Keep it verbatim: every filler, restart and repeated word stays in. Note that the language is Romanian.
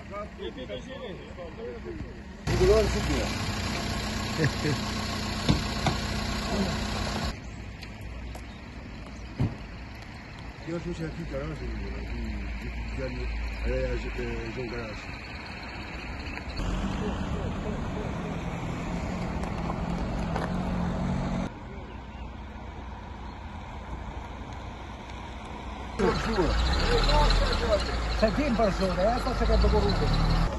Culoare subia. Eu acho que aqui garagem, aqui é João Garagem. Să fim pe zonă, asta se că dă